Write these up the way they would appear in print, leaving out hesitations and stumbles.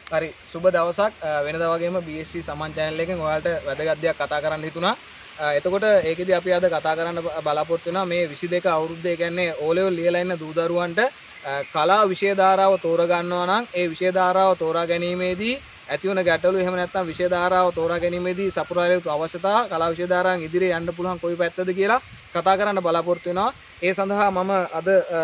හරි සුබ දවසක් වෙනදා වගේම BSC සමාන් channel එකෙන් ඔයාලට වැදගත් දෙයක් කතා කරන්න හිතුණා. එතකොට ඒකෙදි අපි අද කතා කරන්න බලාපොරොත්තු වෙනවා මේ 22 අවුරුද්දේ කියන්නේ O level ලියලා ඉන්න දූ දරුවන්ට කලා විෂය ධාරාව තෝරා ගන්නවා නම් ඒ විෂය ධාරාව තෝරා ගැනීමේදී ඇති වුණ ගැටලු එහෙම නැත්නම් විෂය ධාරාව තෝරා ගැනීමේදී සපුරා යුතු අවශ්‍යතා කලා විෂය ධාරාවෙන් ඉදිරියට යන්න පුළුවන් කොයි පැත්තද කියලා කතා කරන්න බලාපොරොත්තු වෙනවා. ඒ සඳහා මම අද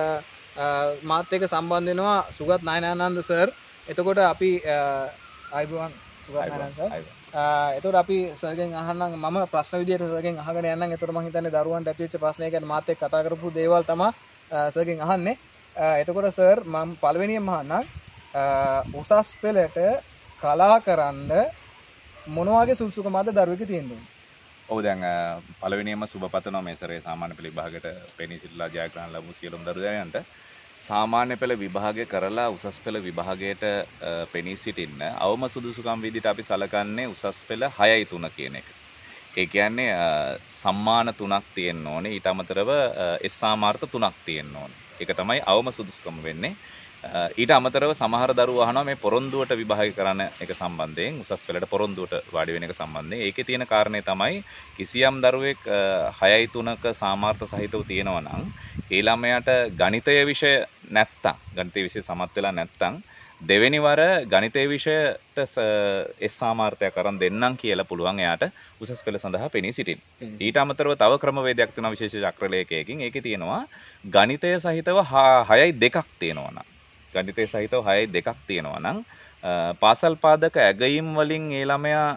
මාත් එක්ක සම්බන්ධ වෙනවා සුගත් නායනානන්ද සර්. එතකොට අපි අයිබෝන් සුගත් නායනානන්ද සර්. එතකොට අපි සර්ගෙන් අහන්නම් මම ප්‍රශ්න විදියට සර්ගෙන් අහගෙන යන්නම්. එතකොට මම හිතන්නේ දරුවන්ට ඇති වෙච්ච ප්‍රශ්නය ගැන මාත් එක්ක කතා කරපු දේවල් තමයි සර්ගෙන් අහන්නේ. එතකොට සර් මම පළවෙනියෙන්ම අහන්නම් උසස් පෙළට කලා කරන්න මොන වගේ සුසුකමද දරුවෙක් තියෙන්නේ? ඔව් දැන් පළවෙනියෙන්ම සුබ පතනවා මේ සරේ සාමාන්‍ය පෙළ විභාගයට පෙනී සිටලා ජයග්‍රහණ ලැබු සියලුම දරුවන්ට සාමාන්‍ය පෙළ විභාගය කරලා උසස් පෙළ විභාගයට පෙනී සිටින්න අවම සුදුසුකම් විදිහට අපි සලකන්නේ උසස් පෙළ 6.3 කියන එක. ඒ කියන්නේ සම්මාන 3ක් තියෙන්න ඕනේ. ඊට අමතරව එස්සාමාර්ථ 3ක් තියෙන්න ඕනේ. ඒක තමයි අවම සුදුසුකම වෙන්නේ. ඊට අමතරව සමහර දරුවෝ අහනවා මේ පොරොන්දුවට විභාග කරන එක සම්බන්ධයෙන් උසස් පෙළට පොරොන්දුවට වාඩි වෙන එක සම්බන්ධයෙන් ඒකේ තියෙන කාරණේ තමයි කිසියම් දරුවෙක් 6.3ක සාමාර්ථ සහිතව තියෙනවා නම් ඒ ළමයාට ගණිතය විෂය නැත්තම් ගණිතය විෂය සමත් වෙලා නැත්තම් දෙවෙනි වර ගණිතය විෂයට එස් සාමාර්ථයක් අරන් දෙන්නම් කියලා පුළුවන් එයාට උසස් පෙළ සඳහා පෙනී සිටින්න. ඊට අමතරව තව ක්‍රමවේදයක් තියෙනවා විශේෂ චක්‍රලේඛයකින්. ඒකේ තියෙනවා ගණිතය සහිතව 6.2ක් තියෙනවා නම් ගණිතය සහිතව 6.2ක් තියෙනවා නම් පාසල් පාදක ඇගයීම් වලින් ඒ ළමයා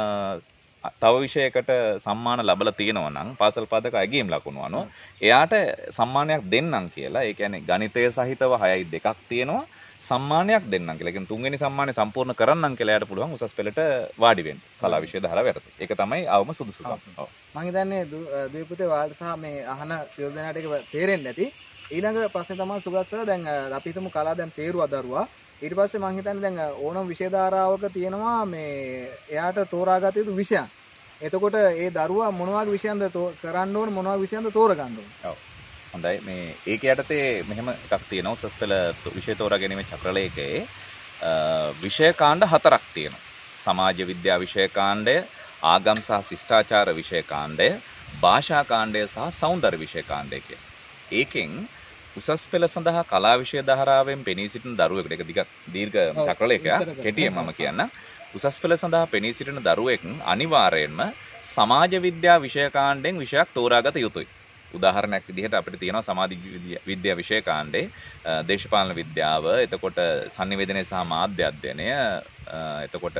තව විෂයකට සම්මාන ලැබලා තියෙනවා නම් පාසල් පාදක ඇගීම් ලකුණු අනුව එයාට සම්මානයක් දෙන්නම් කියලා. ඒ කියන්නේ ගණිතය සහිතව 6.2ක් තියෙනවා සම්මානයක් දෙන්නම් කියලා. ඒ කියන්නේ තුන්වෙනි සම්මානය සම්පූර්ණ කරන්නම් කියලා එයාට පුළුවන් උසස් පෙළට වාඩි වෙන්න කලා විෂය ධාරාව යටතේ. ඒක තමයි අවම සුදුසුකම. ඔව්. මම හිතන්නේ දුවේ පුතේ ඔයාලට සහ මේ අහන සියලු දෙනාට ඒක තේරෙන්නේ නැති. ඊළඟ ප්‍රශ්නේ තමයි සුගත් සර් දැන් අපි හිතමු කලා දැන් තේරුවා දරුවා. ඊට පස්සේ මම හිතන්නේ දැන් ඕනම විෂය ධාරාවක තියෙනවා මේ එයාට තෝරාගත යුතු විෂයන්. එතකොට ඒ දරුවා මොන වගේ විෂයන්ද කරන්න ඕන මොන වගේ විෂයන්ද තෝරගන්න ඕන? ඔව්. හොඳයි මේ ඒක යටතේ මෙහෙම එකක් තියෙනවා උසස් පෙළ විෂය තෝරා ගැනීමේ චක්‍රලේඛයේ විෂය කාණ්ඩ 4ක් තියෙනවා. සමාජ විද්‍යා විෂය කාණ්ඩය, ආගම් සහ ශිෂ්ටාචාර විෂය කාණ්ඩය, භාෂා කාණ්ඩය සහ සෞන්දර්ය විෂය කාණ්ඩය කියලා. ඒකෙන් උසස් පෙළ සඳහා කලා විෂය ධාරාවෙන් පෙනී සිටින දරුවෙකුට ඒක දීර්ඝ චක්‍රලේඛයක් කෙටියෙන් මම කියන්න. උසස් පෙළ සඳහා පෙනී සිටින දරුවෙක් අනිවාර්යයෙන්ම සමාජ විද්‍යා විෂය කාණ්ඩෙන් විෂයක් තෝරාගත යුතුයි. උදාහරණයක් විදිහට අපිට තියෙනවා සමාජ විද්‍යා විෂය කාණ්ඩේ දේශපාලන විද්‍යාව, එතකොට sannivedana සහ මාධ්‍ය අධ්‍යයනය, එතකොට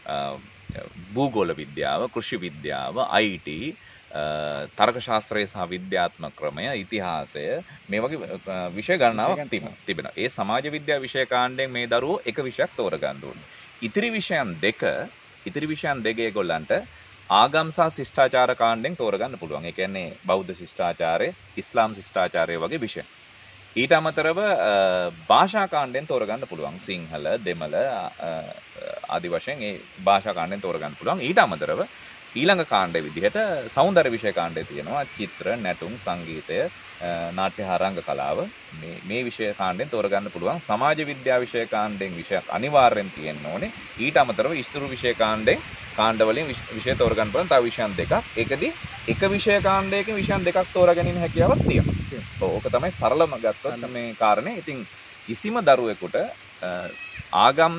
භූගෝල විද්‍යාව, කෘෂි විද්‍යාව, IT, තර්ක ශාස්ත්‍රය සහ විද්‍යාත්මක ක්‍රමය, ඉතිහාසය මේ වගේ විෂය ගණනාවක් තිබෙනවා. ඒ සමාජ විද්‍යා විෂය කාණ්ඩයෙන් මේ දරුවෝ එක විෂයක් තෝරගන්න ඕනේ. ඉතිරි විෂයන් දෙක ඒගොල්ලන්ට ආගම් සහ ශිෂ්ටාචාර කාණ්ඩෙන් තෝරගන්න පුළුවන්. ඒ කියන්නේ බෞද්ධ ශිෂ්ටාචාරය, ඉස්ලාම් ශිෂ්ටාචාරය වගේ විෂය. ඊට අමතරව භාෂා කාණ්ඩෙන් තෝරගන්න පුළුවන්. සිංහල, දෙමළ ආදි වශයෙන් ඒ භාෂා කාණ්ඩෙන් තෝරගන්න පුළුවන්. ඊට අමතරව ඊළඟ කාණ්ඩය විදිහට සෞන්දර්ය විෂය කාණ්ඩය තියෙනවා. චිත්‍ර, නැටුම්, සංගීතය, නාට්‍ය හා රංග කලාව මේ විෂය කාණ්ඩෙන් තෝරගන්න පුළුවන්. සමාජ විද්‍යා විෂය කාණ්ඩෙන් විෂයක් අනිවාර්යෙන් තියෙන්න ඕනේ. ඊට අමතරව ඉස්තුරු විෂය කාණ්ඩ වලින් විෂය තෝරගන්න පුළුවන් තව විෂයන් දෙකක්. ඒකදී එක විෂය කාණ්ඩයකින් විෂයන් දෙකක් තෝරා ගැනීම හැකියාවක් තියෙනවා. ඕක තමයි සරලම ගත්තොත් මේ කාරණේ. ඉතින් කිසිම දරුවෙකුට ආගම්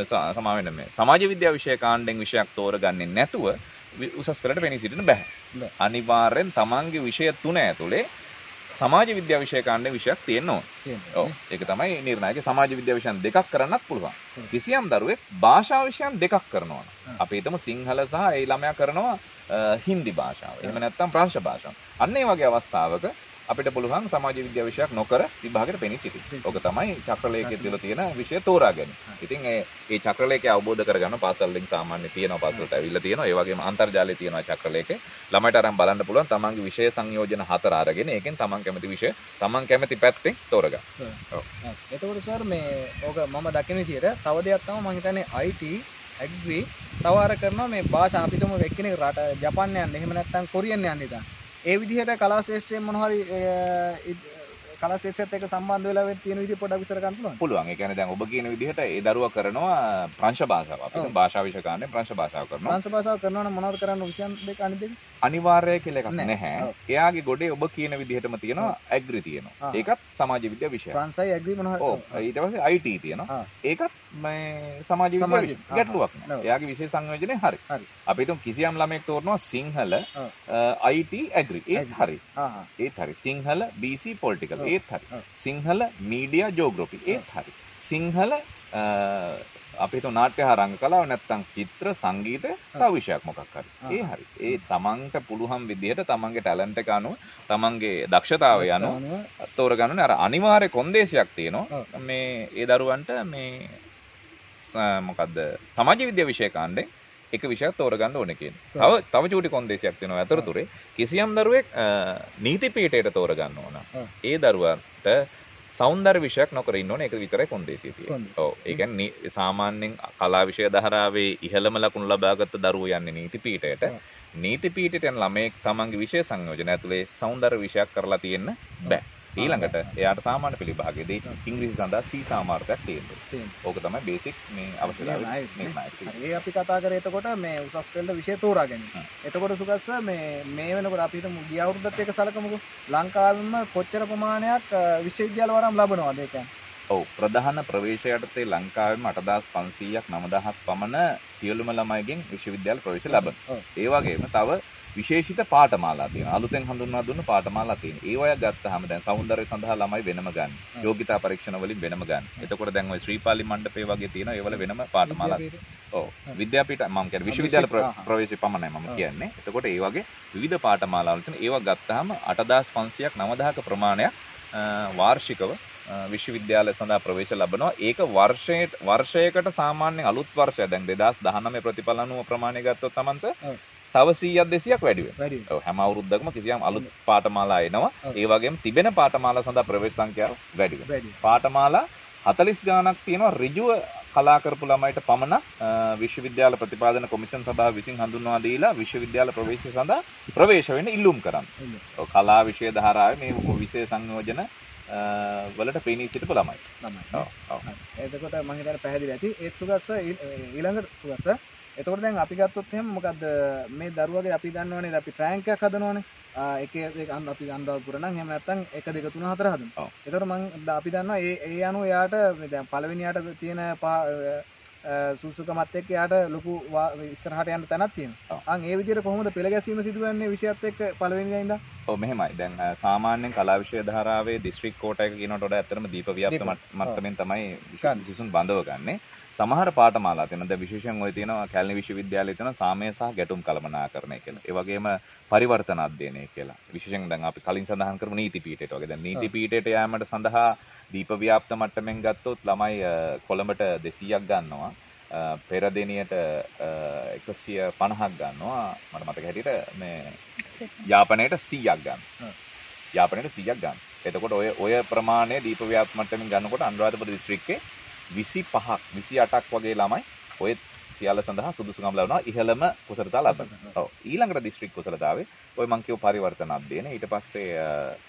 සමාජ විද්‍යා විෂය කාණ්ඩෙන් විෂයක් තෝරගන්නේ නැතුව උසස් පෙළට පෙනී සිටින්න බෑ. අනිවාර්යෙන් තමන්ගේ විෂය 3 ඇතුලේ සමාජ විද්‍යා විෂය කාණ්ඩේ විෂයක් තියෙන්න ඕනේ. ඔව්. ඒක තමයි නිර්ණායක. සමාජ විද්‍යා විෂයන් දෙකක් කරන්නත් පුළුවන්. කිසියම් දරුවෙක් භාෂා විෂයන් දෙකක් කරනවා. අපි හිතමු සිංහල සහ ඒ ළමයා කරනවා හින්දි භාෂාව. එහෙම නැත්නම් ප්‍රංශ භාෂාව. අන්න ඒ වගේ අවස්ථාවක අපිට පුළුවන් සමාජ විද්‍යා විෂයක් නොකර විභාගයට පෙනී සිටින්න. ඔක තමයි චක්‍රලේඛයේ තියලා තියෙන විෂය තෝරා ගැනීම. ඉතින් ඒ චක්‍රලේඛය අවබෝධ කරගන්න පාසල් වලින් සාමාන්‍ය තියෙනවා, පාසලට ඇවිල්ලා තියෙනවා. ඒ වගේම අන්තර්ජාලයේ තියෙනවා චක්‍රලේඛය. ළමයට අරන් බලන්න පුළුවන් තමන්ගේ විෂය සංයෝජන 4 අරගෙන ඒකෙන් තමන් කැමති විෂය තමන් කැමති පැත්තෙන් තෝරගන්න. ඔව්. එතකොට සර් මේ ඕක මම දකින විදිහට තව දෙයක් තමයි මම හිතන්නේ IT, ඇග්‍රි තව අර කරනවා මේ භාෂා අපිටම එක්කෙනෙක් රට ජපාන් යන්නේ එහෙම නැත්නම් කොරියන් යන්නේ ඉතින්. ඒ විදිහට කලා ශාස්ත්‍රයෙන් මොනවා හරි කලා ශික්ෂකත් එක්ක සම්බන්ධ වෙලා තියෙන විදිහ පොඩ්ඩක් විස්තර කරන්න පුළුවන්. පුළුවන්. ඒ කියන්නේ දැන් ඔබ කියන විදිහට ඒ දරුවා කරනවා ප්‍රංශ භාෂාව. අපි දැන් භාෂා විෂය කාණ්ඩේ ප්‍රංශ භාෂාව කරනවා. ප්‍රංශ භාෂාව කරනවා නම් මොනවද කරන්න විෂයන් දෙක අනිත් දෙක? අනිවාර්යයි කියලා එකක් නැහැ. එයාගේ ගොඩේ ඔබ කියන විදිහටම තියෙනවා ඇග්‍රි තියෙනවා. ඒකත් සමාජ විද්‍යා විෂයක්. ප්‍රංශයි ඇග්‍රි මොනවද? ඔව්. ඊට පස්සේ IT තියෙනවා. ඒකත් මේ සමාජ විද්‍යා විෂය. ගැටලුවක් නෑ. එයාගේ විෂය සංයෝජනේ හරි. අපි හිතමු කිසියම් ළමයෙක් තෝරනවා සිංහල IT ඇග්‍රි. ඒත් හරි. ඒත් හරි. Sinhala BC political. ඒත් හරි. Sinhala media geography. ඒත් හරි. සිංහල අපි හිතමු නාට්‍ය හා රංග කලාව නැත්නම් චිත්‍ර සංගීත තව විෂයක් මොකක් හරි. ඒ හරි. ඒ තමන්ට පුළුවන් විදිහට තමන්ගේ ටැලන්ට් එක අනුව තමන්ගේ දක්ෂතාවය අනුව තෝරගන්න ඕනේ. අර අනිවාර්ය කොන්දේසියක් තියෙනවා. මේ ඒ දරුවන්ට මේ මොකද්ද සමාජ විද්‍යා විෂය කාණ්ඩේ එක විෂයක් තෝරගන්න ඕනේ කියන්නේ. තව චූටි කොන්දේසියක් තියෙනවා අතරතුරේ. කිසියම් දරුවෙක් නීති පීඨයට තෝරගන්න ඕන. ඒ දරුවාට සෞන්දර්ය විෂයක් නොකර ඉන්න ඕනේ. ඒක විතරයි කොන්දේසිය තියෙන්නේ. ඔව්. ඒ කියන්නේ සාමාන්‍යයෙන් කලා විෂය ධාරාවේ ඉහළම ලකුණු ලබාගත් දරුවෝ යන්නේ නීති පීඨයට. නීති පීඨයට යන ළමයෙක් තමන්ගේ විෂය සංයෝජන ඇතුලේ සෞන්දර්ය විෂයක් කරලා තියෙන්න බෑ. ඊළඟට එයාට සාමාන්‍ය පිළිභාගයේදී ඉංග්‍රීසි සඳහා C සාමාර්ථයක් තියෙනවා. ඕක තමයි බේසික් මේ අවශ්‍යතාවය නිර්ණය. ඒ අපි කතා කරේ එතකොට මේ උසස් පෙළ විෂය තෝරා ගැනීම. එතකොට සුගස්ස මේ වෙනකොට අපි හිතමු ගිය අවුරුද්දත් එක සලකමුකෝ. ලංකාවෙම කොච්චර ප්‍රමාණයක් විශ්වවිද්‍යාල වරම් ලබනවාද ඒ කියන්නේ? ඔව් ප්‍රධාන ප්‍රවේශය යටතේ ලංකාවෙම 8500ක් 9000ක් පමණ සියලුම ළමයිගෙන් විශ්වවිද්‍යාල ප්‍රවේශ ලබනවා. ඒ වගේම තව විශේෂිත පාඨමාලා තියෙනවා. අලුතෙන් හඳුන්වා දුන්න පාඨමාලා තියෙනවා. ඒ වගේ ගත්තාම දැන් සෞන්දර්ය සඳහා ළමයි වෙනම ගන්න. යෝග්‍යතා පරීක්ෂණ වලින් වෙනම ගන්න. එතකොට දැන් ওই ශ්‍රීපාලි මණ්ඩපේ වගේ තියෙනවා. ඒවල වෙනම පාඨමාලා. ඔව්. විද්‍යාපීඨ මම කියන්නේ විශ්වවිද්‍යාල ප්‍රවේශය පමණයි මම කියන්නේ. එතකොට ඒ වගේ විවිධ පාඨමාලා වල තියෙන ඒවා ගත්තාම 8500ක් 9000ක ප්‍රමාණයක් වාර්ෂිකව විශ්වවිද්‍යාල සඳහා ප්‍රවේශ ලබනවා. ඒක වර්ෂයකට සාමාන්‍යයෙන් අලුත් වර්ෂය දැන් 2019 ප්‍රතිඵල අනුව ප්‍රමාණය ගත්තොත් තමන්ස තව 100ක් 200ක් වැඩි වෙනවා. ඔව් හැම අවුරුද්දකම කිසියම් අලුත් පාඨමාලා එනවා. ඒ වගේම තිබෙන පාඨමාලා සඳහා ප්‍රවේශ සංඛ්‍යාව වැඩි වෙනවා. පාඨමාලා 40 ගාණක් තියෙනවා ඍජුව කලා කරපු ළමයිට පමණ විශ්වවිද්‍යාල ප්‍රතිපාදන කොමිෂන් සභාව විසින් හඳුන්වා දීලා විශ්වවිද්‍යාල ප්‍රවේශය සඳහා ප්‍රවේශ වෙන්න ඉල්ලුම් කරන්න. ඔව් කලා විෂය ධාරාවේ මේ විෂය සංයෝජන වලට පෙනී සිටපු ළමයි. ඔව් ඔව්. එතකොට මම හිතන්නේ පැහැදිලි ඇති. ඒත් සුගස්ස ඊළඟට සුගස්ස එතකොට දැන් අපි ගත්තොත් එහෙනම් මොකද්ද මේ දරුවගේ අපි දන්නවනේ අපි රෑන්ක් එකක් හදනවනේ. එක අපි අන්දාපුර නම් එහෙම නැත්නම් 1 2 3 4 හදනවා. ඒතකොට මම අපි දන්නවා ඒ අනුව එයාට දැන් පළවෙනියට තියෙන සුසුකමත් එක්ක එයාට ලොකු ඉස්සරහට යන්න තැනක් තියෙනවා. අන් ඒ විදිහට කොහොමද පෙළ ගැසීම සිදුවන්නේ විෂයත් එක්ක පළවෙනිදා ඉඳන්? ඔව් මෙහෙමයි. දැන් සාමාන්‍යයෙන් කලා විෂය ධාරාවේ දිස්ත්‍රික් කෝටා එක කියනකොට වඩා ඇත්තටම දීප ව්‍යාප්ත මට්ටමින් තමයි සිසුන් බඳව ගන්නෙ. සමහර පාඨමාලා තියෙනවා. දැන් විශේෂයෙන් ඔය තියෙනවා කැලණි විශ්වවිද්‍යාලයේ තියෙනවා සාමය සහ ගැටුම් කළමනාකරණය කියලා. ඒ වගේම පරිවර්තන අධ්‍යයනය කියලා. විශේෂයෙන් දැන් අපි කලින් සඳහන් කරමු නීති පීඨයට වගේ. දැන් නීති පීඨයට යෑමට සඳහා දීප ව්‍යාප්ත මට්ටමින් ගත්තොත් ළමයි කොළඹට 200ක් ගන්නවා. පෙරදෙනියට 150ක් ගන්නවා. මට මතක හැටියට මේ යාපනයට 100ක් ගන්නවා. යාපනයට 100ක් ගන්න. එතකොට ඔය ප්‍රමාණය දීප ව්‍යාප්ත මට්ටමින් ගන්නකොට අනුරාධපුර දිස්ත්‍රික්කේ 25ක් 28ක් වගේ ළමයි ඔය සියල්ල සඳහා සුදුසුකම් ලබනවා ඉහළම කුසලතා ලබන. ඔව් ඊළඟට දිස්ත්‍රික් කුසලතාවේ ඔය මං කියව පරිවර්තන අධ්‍යයන ඊට පස්සේ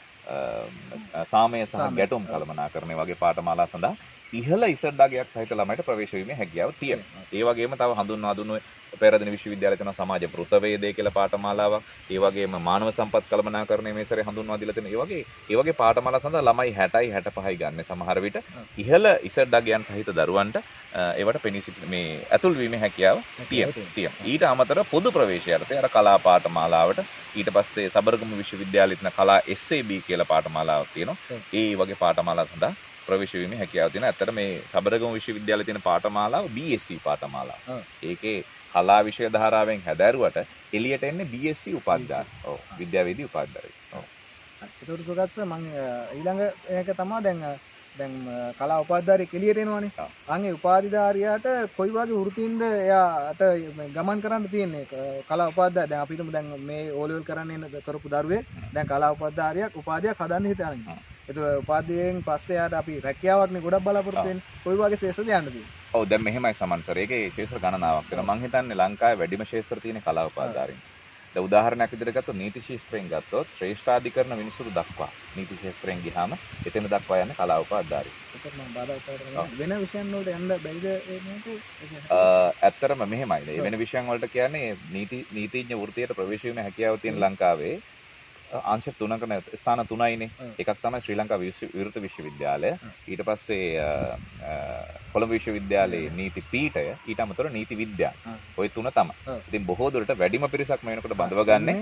සාමය සහ ගැටුම් කළමනාකරණය වගේ පාඨමාලා සඳහා ඉහළ ඉසඩ් අගයක් සහිත ළමයිට ප්‍රවේශ වීමේ හැකියාව තියෙනවා. ඒ වගේම තව හඳුන්වා දුන්නු පෙරදින විශ්වවිද්‍යාලයේ තියෙන සමාජ පෘථවේදය කියලා පාඨමාලාවක්. ඒ වගේම මානව සම්පත් කළමනාකරණය මේ සැරේ හඳුන්වා දීලා තියෙන. ඒ වගේ පාඨමාලා සඳහා ළමයි 60යි 65යි ගන්න සමහර විට ඉහළ ඉසඩ් අගයන් සහිත දරුවන්ට ඒවට පෙනී සිටින මේ ඇතුල් වීමේ හැකියාව තියෙනවා. ඊට අමතරව පොදු ප්‍රවේශය යටතේ අර කලා පාඨමාලාවට ඊට පස්සේ සබරගමු විශ්වවිද්‍යාලයේ තියෙන කලා SAB කියලා පාඨමාලාවක් තියෙනවා. ඒ වගේ පාඨමාලා සඳහා ප්‍රවේශ වීමේ හැකියාව තියෙනවා. ඇත්තට මේ සබරගමු විශ්වවිද්‍යාලයේ තියෙන පාඨමාලාව BSc පාඨමාලාව. ඒකේ කලා විෂය ධාරාවෙන් හැදෑරුවට එළියට එන්නේ BSc උපාධිධාරී. ඔව් විද්‍යාවේදී උපාධිධාරී. ඔව්. ඒකට සුගත මම ඊළඟ එක තමයි දැන් කලා උපාධිධාරී එළියට එනවනේ. අන්ගේ උපාධිධාරියාට කොයි වගේ වෘත්තීන්ද එයාට ගමන් කරන්න තියෙන්නේ කලා උපාධිධාරී. දැන් අපි හිතමු දැන් මේ O level කරන්න කරපු දරුවේ දැන් කලා උපාධියක් හදන්න හිතන්නේ. ඒක උපාධියෙන් පස්සේ යාට අපි රැකියාවක්නේ ගොඩක් බලාපොරොත්තු වෙන්නේ. කොයි වගේ ශේෂ්ත්‍රද යන්න තියෙන්නේ? ඔව් දැන් මෙහෙමයි සමන් සර්. ඒකේ ශේෂ්ත්‍ර ගණනාවක් තියෙනවා. මම හිතන්නේ ලංකාවේ වැඩිම ශේෂ්ත්‍ර තියෙන කලා උපාධිධාරීන්. දැන් උදාහරණයක් විදිහට ගත්තොත් නීති ශාස්ත්‍රයෙන් ගත්තොත් ශ්‍රේෂ්ඨාධිකරණ විනිසුරු දක්වා නීති ශාස්ත්‍රයෙන් ගියාම එතන දක්වා යන්නේ කලා උපාධාරී. ඒක මම බාධා කරනවා. වෙන විෂයන් වලට යන්න බැරිද මේක? ඇත්තරම මෙහෙමයි. මේ වෙන විෂයන් වලට කියන්නේ නීතිඥ වෘත්තියට ප්‍රවේශ වීමේ හැකියාව තියෙන ලංකාවේ අංශ 3ක ස්ථාන 3යිනේ. එකක් තමයි ශ්‍රී ලංකා විවෘත විශ්වවිද්‍යාලය. ඊට පස්සේ කොළඹ විශ්වවිද්‍යාලයේ නීති පීඨය, ඊට අමතරව නීති විද්‍යාව. ওই තුන තමයි. ඉතින් බොහෝ දුරට වැඩිම පිරිසක් මේ වෙනකොට බඳව ගන්නේ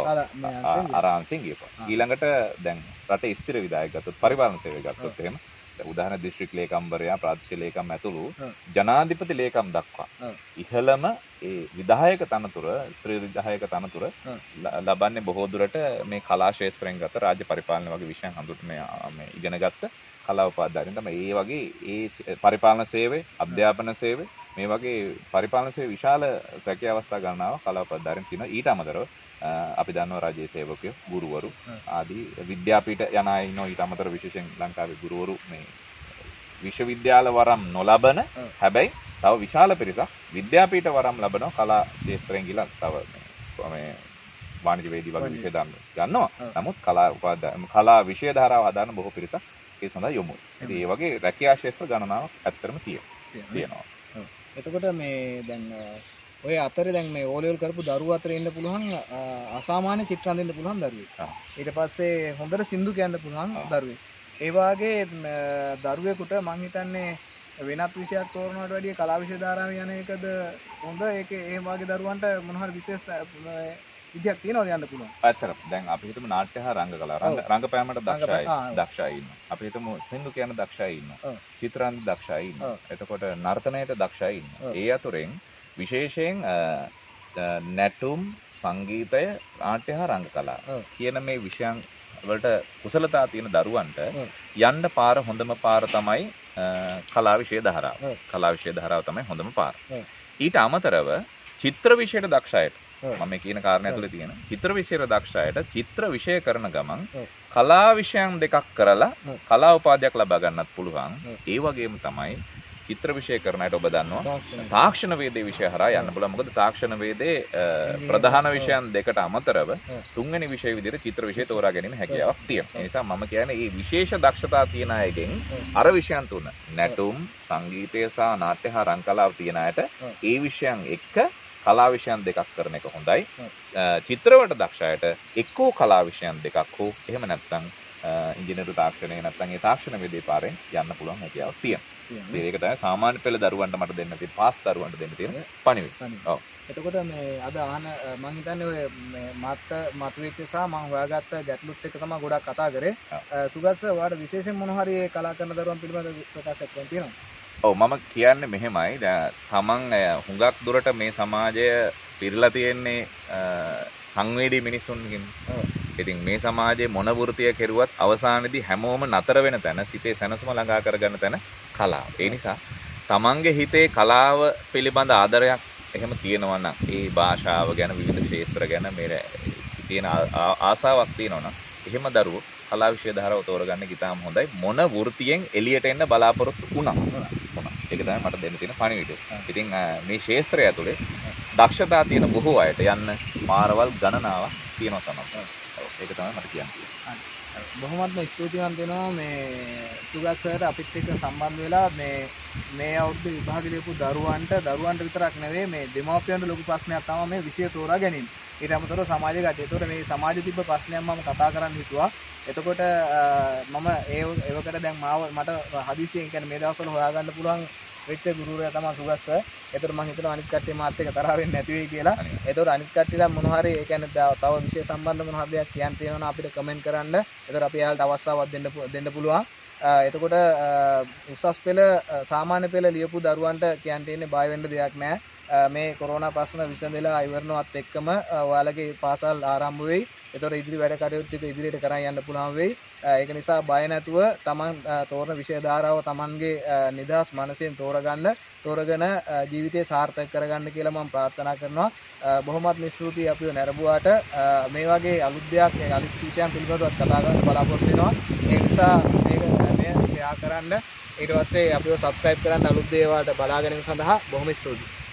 අර අංශෙන් ගියපුවා. ඊළඟට දැන් රටේ ස්ථිර විධායක ගත්තොත් පරිපාලන සේවය ගත්තොත් එහෙම උදාහරණ දිස්ත්‍රික් ලේකම්වරයා ප්‍රාදේශීය ලේකම් ඇතුළු ජනාධිපති ලේකම් දක්වා ඉහළම ඒ විධායක තනතුර ස්ත්‍රී විධායක තනතුර ලබන්නේ බොහෝ දුරට මේ කලා ශාස්ත්‍රයෙන් ගත රාජ්‍ය පරිපාලන වගේ විෂයන් මේ ඉගෙන ගත්ත කලා උපාධාරීන් තමයි. ඒ වගේ ඒ පරිපාලන සේවය, අධ්‍යාපන සේවය මේ වගේ පරිපාලන සේවය විශාල රැකියා අවස්ථා ගණනාවක් කලා උපාධාරීන් තියෙනවා. ඊට අමතරව අපි දන්නවා රාජ්‍ය සේවකයෝ, ගුරුවරු ආදී විද්‍යාපීඨ යන අය ඉන්නවා. ඊට අමතරව විශේෂයෙන් ලංකාවේ ගුරුවරු මේ විශ්වවිද්‍යාල වරම් නොලබන හැබැයි තව විශාල පිරිසක් විද්‍යාපීඨ වරම් ලබනවා කලා ශාස්ත්‍රයෙන් ගිලා තව මේ වාණිජ වේදී වගේ විෂය ගන්නවා. නමුත් කලා විෂය ධාරාව හදාන බොහෝ පිරිසක් ඒ සඳහා යොමුයි. ඉතින් ඒ වගේ රැකියා ශාස්ත්‍ර ගණනාවක් ඇත්තටම තියෙනවා. එතකොට මේ දැන් ඔය අතරේ දැන් මේ O level කරපු දරුවෝ අතර ඉන්න පුළුවන් අසාමාන්‍ය චිත්‍ර අඳින්න පුළුවන් දරුවෙක්. ඊට පස්සේ හොඳට සින්දු කියන්න පුළුවන් දරුවෙක්. ඒ වාගේ දරුවෙකුට මං හිතන්නේ වෙනත් විෂයක් තෝරනවට වැඩිය කලා විෂය ධාරාවේ යන එකද හොඳ. ඒකේ ඒ වාගේ දරුවන්ට මොන හරි විශේෂ විදියක් තියෙනවද යන්න පුළුවන්. ඇත්තටම දැන් අපි හිතමු නාට්‍ය හා රංග කලාව රංගපෑමට දක්ෂයි ඉන්නවා. අපි හිතමු සින්දු කියන දක්ෂයි ඉන්නවා. චිත්‍රාන්ත දක්ෂයි ඉන්නවා. එතකොට නර්තනයට දක්ෂයි ඉන්නවා. ඒ අතුරෙන් විශේෂයෙන් නැටුම්, සංගීතය, නාට්‍ය හා රංග කලාව කියන මේ විෂයන් වලට කුසලතා තියෙන දරුවන්ට යන්න පාර හොඳම පාර තමයි කලා විෂය ධාරාව. කලා විෂය ධාරාව තමයි හොඳම පාර. ඊට අමතරව චිත්‍ර විෂයට දක්ෂ අයට මම මේ කියන කාරණා ඇතුලේ තියෙන චිත්‍ර විෂයට දක්ෂ අයට චිත්‍ර විෂය කරන ගමන් කලා විෂයන් දෙකක් කරලා කලා උපාධියක් ලබා ගන්නත් පුළුවන්. ඒ වගේම තමයි චිත්‍ර විෂය කරන අයට ඔබ දන්නවා තාක්ෂණ වේදේ විෂය හරහා යන්න පුළුවන්. මොකද තාක්ෂණ වේදේ ප්‍රධාන විෂයන් දෙකට අමතරව තුන්වෙනි විෂය විදිහට චිත්‍ර විෂය තෝරා ගැනීම හැකියාවක් තියෙනවා. ඒ නිසා මම කියන්නේ මේ විශේෂ දක්ෂතා තියෙන අයගෙන් අර විෂයන් තුන නැටුම්, සංගීතය සහ නාට්‍ය හා රංග කලාව තියෙන අයට ඒ විෂයන් එක්ක කලා විෂයන් දෙකක් කරන එක හොඳයි. චිත්‍රවට දක්ෂ අයට එක්කෝ කලා විෂයන් දෙකක් හෝ එහෙම නැත්නම් ඉංජිනේරු තාක්ෂණය නැත්නම් ඒ තාක්ෂණ වේදේ පාරෙන් යන්න පුළුවන් හැකියාවක් තියෙනවා. ඒක තමයි සාමාන්‍ය පෙළ දරුවන්ට මට දෙන්න තියෙන පාස් දරුවන්ට දෙන්න තියෙන පණිවිඩය. ඔව්. එතකොට මේ අද ආන මම හිතන්නේ ඔය මතුවෙච්ච සහ මම හොයාගත්ත ගැටලුත් එක්ක තමයි ගොඩක් කතා කරේ. සුගත් සර් ඔයාලට විශේෂයෙන් මොන හරි කලා කරන දරුවන් පිළිබඳව ප්‍රකාශයක් කරන්න තියෙනවද? ඔව් මම කියන්නේ මෙහෙමයි. දැන් තමන් හුඟක් දුරට මේ සමාජය පිරලා තියෙන්නේ සංවේදී මිනිසුන්ගෙන්. ඉතින් මේ සමාජයේ මොන වෘත්තිය කෙරුවත් අවසානයේදී හැමෝම නතර වෙන තැන, සිතේ සැනසුම ළඟා කරගන්න තැන කලාව. ඒ නිසා තමන්ගේ හිතේ කලාව පිළිබඳ ආදරයක් එහෙම තියෙනවා නම්, ඒ භාෂාව ගැන, විවිධ ක්ෂේත්‍ර ගැන මේ තියෙන ආසාවක් තියෙනවා නම්, එහෙම දරුවෝ කලා විෂය ධාරාව තෝරගන්න ඉතාම හොඳයි. මොන වෘත්තියෙන් එළියට එන්න බලාපොරොත්තු වුණා. ඒක තමයි මට දෙන්න තියෙන පණිවිඩය. ඉතින් මේ ක්ෂේත්‍රය ඇතුලේ දක්ෂතා තියෙන බොහෝ අයට යන්න මාරවල් ගණනාවක් තියෙනවා තමයි. ඒක තමයි මට කියන්නේ. බොහොමත්ම ස්තුතිවන්ත වෙනවා මේ සුගත් සර්ට අපිත් එක්ක සම්බන්ධ වෙලා මේ අවුරුදු විභාග ලියපු දරුවන්ට විතරක් නෙවෙයි මේ දෙමව්පියන්ට ලොකු ප්‍රශ්නයක් තමයි මේ විෂය තෝරා ගැනීම. ඊට අමතරව සමාජ ගැටේ. ඒතකොට මේ සමාජ තිබ්බ ප්‍රශ්නයක් මම කතා කරන්න හිතුවා. එතකොට මම ඒවකට දැන් මට හදිසියෙන් කියන්නේ මේ දවස්වල හොයාගන්න පුළුවන් වෙච්ච ගුරුවරයා තමයි සුගත් සර්. ඒතකොට මම හිතනවා අනිත් කට්ටිය මාත් එක්ක තරහ වෙන්නේ නැති වෙයි කියලා. ඒතකොට අනිත් කට්ටියලා මොන හරි ඒ කියන්නේ තව විෂය සම්බන්ධ මොන හරි දෙයක් කියන්න තියෙනවා අපිට කමෙන්ට් කරන්න. ඒතකොට අපි එයාලට අවස්ථාවක් දෙන්න පුළුවන්. එතකොට උසස් පෙළ සාමාන්‍ය පෙළ ලියපු දරුවන්ට කියන්න තියෙන්නේ බය වෙන්න දෙයක් නැහැ. මේ කොරෝනා ප්‍රශ්න විසඳලා ඉවරනවත් එක්කම ඔයාලගේ පාසල් ආරම්භ වෙයි. ඒතකොට ඉදිරි වැඩ කටයුතු ටික ඉදිරියට කරන් යන්න පුළුවන් වෙයි. ඒක නිසා බය නැතුව තමන් තෝරන විෂය ධාරාව තමන්ගේ නිදහස් මනසෙන් තෝරගෙන ජීවිතය සාර්ථක කරගන්න කියලා මම ප්‍රාර්ථනා කරනවා. බොහොමත් ස්තුතියි අපිව නැරඹුවාට. මේ වගේ අලුත් දෙයක් අලුත් විෂයන් පිළිබඳව කතා කරන්න බලාපොරොත්තු වෙනවා. ඒ නිසා මේක ෂෙයා කරන්න, ඊට පස්සේ අපිව සබ්ස්ක්‍රයිබ් කරන්න, අලුත් දේවල් බලා ගැනීම සඳහා බොහොම ස්තුතියි.